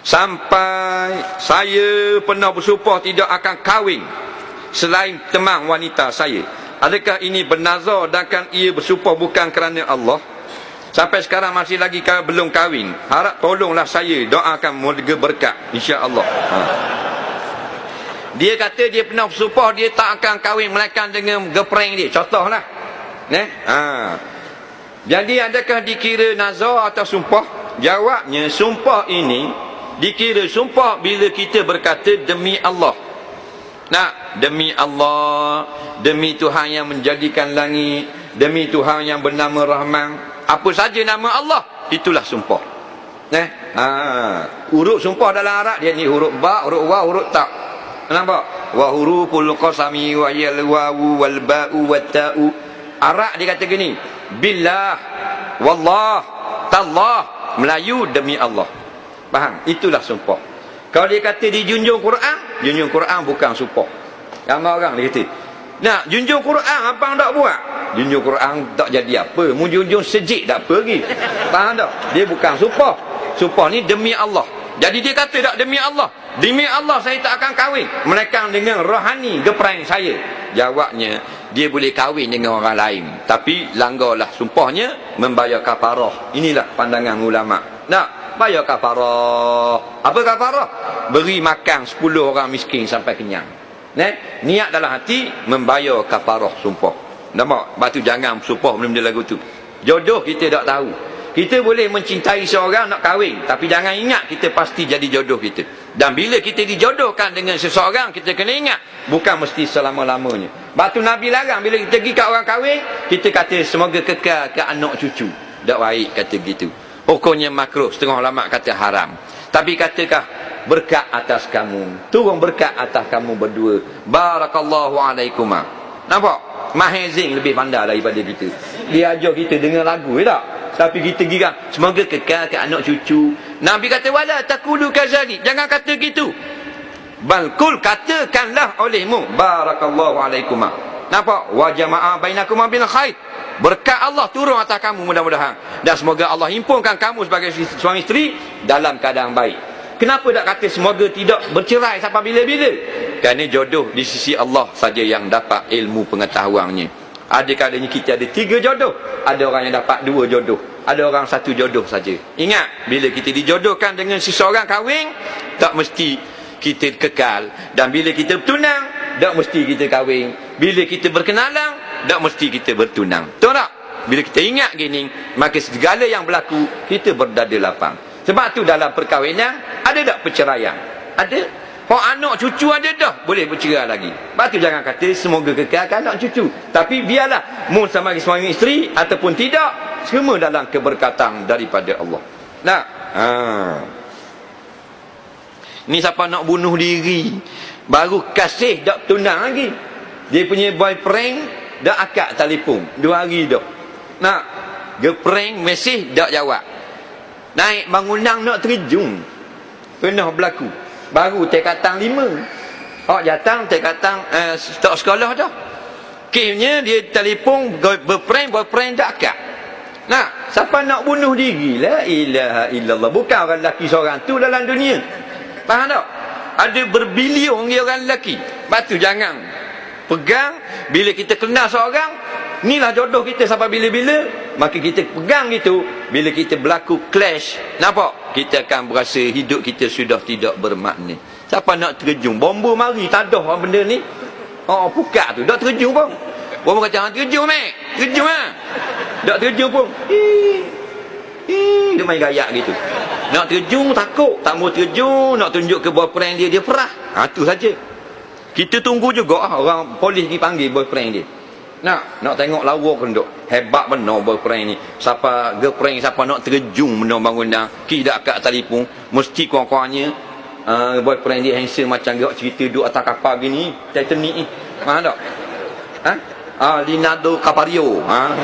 sampai saya pernah bersumpah tidak akan kahwin selain teman wanita saya. Adakah ini bernazar dan ia bersumpah bukan kerana Allah? Sampai sekarang masih lagi belum kahwin. Harap tolonglah saya, doakan moga berkat insya-Allah. Dia kata dia pernah bersumpah dia tak akan kahwin melainkan dengan girlfriend dia. Contohlah. Jadi adakah dikira nazar atau sumpah? Jawabnya, sumpah ini dikira sumpah bila kita berkata demi Allah. Demi Allah, demi Tuhan yang menjadikan langit, demi Tuhan yang bernama Rahman, apa saja nama Allah, itulah sumpah. Huruf sumpah dalam Arab dia ni huruf ba, huruf wa, huruf ta. Nampak? Wa huruful qasami wa yal wawu wal ba'u wat ta'u. Arab dia kata gini, billah, wallah, tallah. Melayu demi Allah. Faham? Itulah sumpah. Kalau dia kata dijunjung Quran bukan sumpah. Ramai orang dia kata, nak junjung Quran abang tak buat. Junjung Quran tak jadi apa. Mu junjung sejik tak pergi. Faham tak? Dia bukan sumpah. Sumpah ni demi Allah. Jadi dia kata tak demi Allah. Demi Allah saya tak akan kahwin melainkan dengan rohani girlfriend saya. Jawabnya, dia boleh kahwin dengan orang lain, tapi langgarlah sumpahnya, membayar kafarah. Inilah pandangan ulama. Bayar kafarah. Apa kafarah? Beri makan 10 orang miskin sampai kenyang. Niat dalam hati membayar kafarah sumpah. Nampak? Sebab tu jangan sumpah benda-benda lagu tu. Jodoh kita tak tahu. Kita boleh mencintai seorang nak kahwin, tapi jangan ingat kita pasti jadi jodoh kita. Dan bila kita dijodohkan dengan seseorang, kita kena ingat bukan mesti selama-lamanya. Sebab tu Nabi larang bila kita pergi kat orang kahwin, kita kata semoga kekal ke anak cucu. Tak baik kata gitu. Hukumnya makruh, setengah ulama kata haram. Tapi katakah berkat atas kamu, turun berkat atas kamu berdua. Barakallahu alaikumah. Nampak? Mahezing lebih pandai daripada kita. Dia ajar kita dengan lagu, tak? Tapi kita girang, semoga kekal ke anak cucu. Nabi kata, wala taqulu kazalik. Jangan kata gitu. Balkul, katakanlah olehmu. Barakallahu alaikumah. Nampak? Wa jama'a bainakum bil khair. Berkat Allah turun atas kamu mudah-mudahan. Dan semoga Allah himpunkan kamu sebagai suami isteri dalam keadaan baik. Kenapa tak kata semoga tidak bercerai sampai bila-bila? Kerana jodoh di sisi Allah saja yang dapat ilmu pengetahuannya. Ada kadang kita ada 3 jodoh, ada orang yang dapat 2 jodoh, ada orang 1 jodoh saja. Ingat, bila kita dijodohkan dengan seseorang kahwin, tak mesti kita kekal. Dan bila kita bertunang, tak mesti kita kahwin. Bila kita berkenalan, tak mesti kita bertunang. Tahu tak? Bila kita ingat gini, maka segala yang berlaku, kita berdada lapang. Sebab tu dalam perkahwinan, ada tak perceraian? Ada. Anak cucu ada dah, boleh bercerai lagi. Sebab tu jangan kata semoga kekalkan anak cucu. Tapi biarlah mu sama suami isteri ataupun tidak, semua dalam keberkatan daripada Allah. Ni siapa nak bunuh diri, baru kasih tak tunang lagi. Dia punya boyfriend dah akad telefon 2 hari dah. Girlfriend mesej tak jawab. Naik bangunan nak terjun. Pernah berlaku. Baru tekatang 5. Datang tekatang start sekolah dah. Kisnya dia telefon boyfriend dah akad. Siapa nak bunuh diri? La ilaha illallah. Bukan orang lelaki seorang tu dalam dunia. Faham tak? Ada berbilion orang lelaki. Sebab tu jangan pegang. Bila kita kenal seorang, inilah jodoh kita sampai bila-bila, maka kita pegang gitu. Bila kita berlaku clash, nampak? Kita akan berasa hidup kita sudah tidak bermakna. Siapa nak terjun? Bomba mari tak ada orang benda ni. Pukat tu tak terjun pun. Bomba kata terjun mek. Terjun tak terjun pun. Dia main gayak gitu. Nak terjun takut, tak mau terjun, nak tunjuk ke boyfriend dia perah. Tu saja. Kita tunggu juga orang polis ni panggil boyfriend dia. Nak tengok lawa kenduk. Hebat benar boyfriend ni. Siapa girlfriend, siapa nak terjun benar bangunan, tidak akad telefon, mesti kurang-kurangnya boyfriend dia handsome macam gak cerita duduk atas kapal gini, Titanic ni. Faham tak? Leonardo Capario.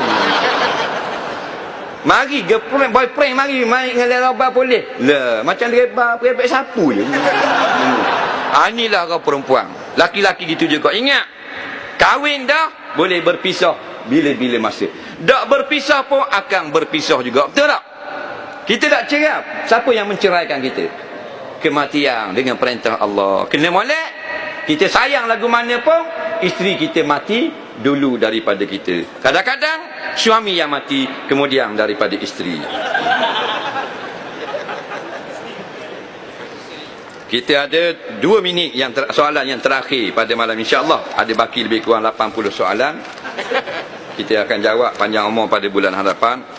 Mari girlfriend, boyfriend mari main dengan lebar polis. Macam lebar perebek sapu je. Inilah orang perempuan. Laki-laki gitu juga. Ingat, kahwin dah boleh berpisah bila-bila masa. Tak berpisah pun akan berpisah juga. Betul tak? Kita tak cerai. Siapa yang menceraikan kita? kematian dengan perintah Allah. Kena molek. Kita sayang lagu mana pun, isteri kita mati dulu daripada kita. Kadang-kadang suami yang mati kemudian daripada isteri. Kita ada 2 minit soalan yang terakhir pada malam, insya-Allah. Ada baki lebih kurang 80 soalan. Kita akan jawab panjang umur pada bulan hadapan.